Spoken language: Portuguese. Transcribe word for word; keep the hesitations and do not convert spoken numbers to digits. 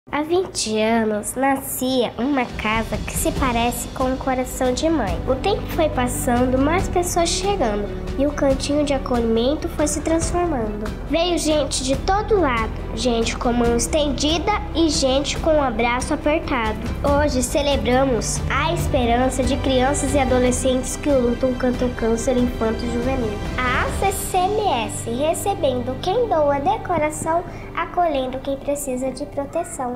Há vinte anos, nascia uma casa que se parece com um coração de mãe. O tempo foi passando, mais pessoas chegando, e o cantinho de acolhimento foi se transformando. Veio gente de todo lado, gente com mão estendida e gente com um abraço apertado. Hoje celebramos a esperança de crianças e adolescentes que lutam contra o câncer infanto-juvenil. A A C C M S recebendo quem doa de coração, acolhendo quem precisa de proteção.